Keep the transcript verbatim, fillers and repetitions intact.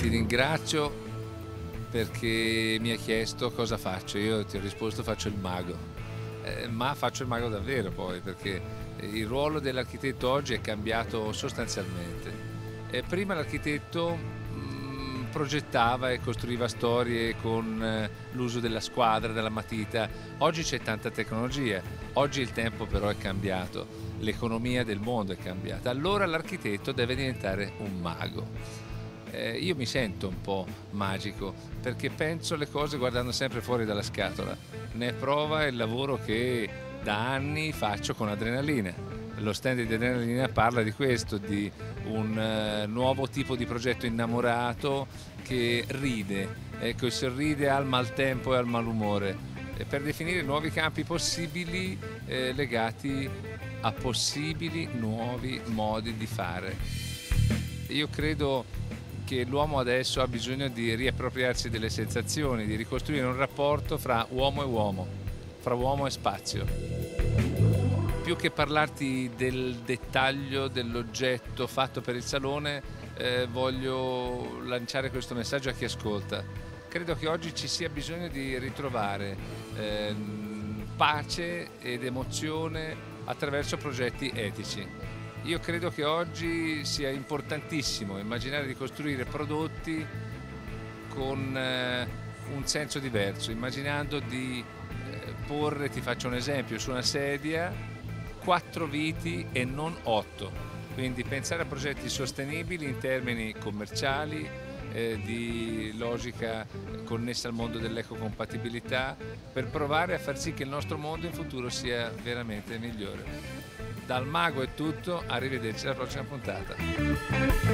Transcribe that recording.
ti ringrazio perché mi hai chiesto cosa faccio. Io ti ho risposto faccio il mago, eh, ma faccio il mago davvero poi, perché il ruolo dell'architetto oggi è cambiato sostanzialmente. Eh, prima l'architetto mh, progettava e costruiva storie con eh, l'uso della squadra, della matita. Oggi c'è tanta tecnologia, oggi il tempo però è cambiato, l'economia del mondo è cambiata. Allora l'architetto deve diventare un mago. Eh, io mi sento un po' magico perché penso le cose guardando sempre fuori dalla scatola. Ne è prova il lavoro che da anni faccio con Adrenalina. Lo stand di Adrenalina parla di questo, di un uh, nuovo tipo di progetto innamorato che ride, ecco, sorride al maltempo e al malumore, e per definire nuovi campi possibili eh, legati a possibili nuovi modi di fare. Io credo che l'uomo adesso ha bisogno di riappropriarsi delle sensazioni, di ricostruire un rapporto fra uomo e uomo, fra uomo e spazio. Più che parlarti del dettaglio dell'oggetto fatto per il salone, eh, voglio lanciare questo messaggio a chi ascolta. Credo che oggi ci sia bisogno di ritrovare eh, pace ed emozione attraverso progetti etici. Io credo che oggi sia importantissimo immaginare di costruire prodotti con eh, un senso diverso, immaginando di eh, porre, ti faccio un esempio, su una sedia quattro viti e non otto, quindi pensare a progetti sostenibili in termini commerciali, eh, di logica connessa al mondo dell'ecocompatibilità, per provare a far sì che il nostro mondo in futuro sia veramente migliore. Dal mago è tutto, arrivederci alla prossima puntata.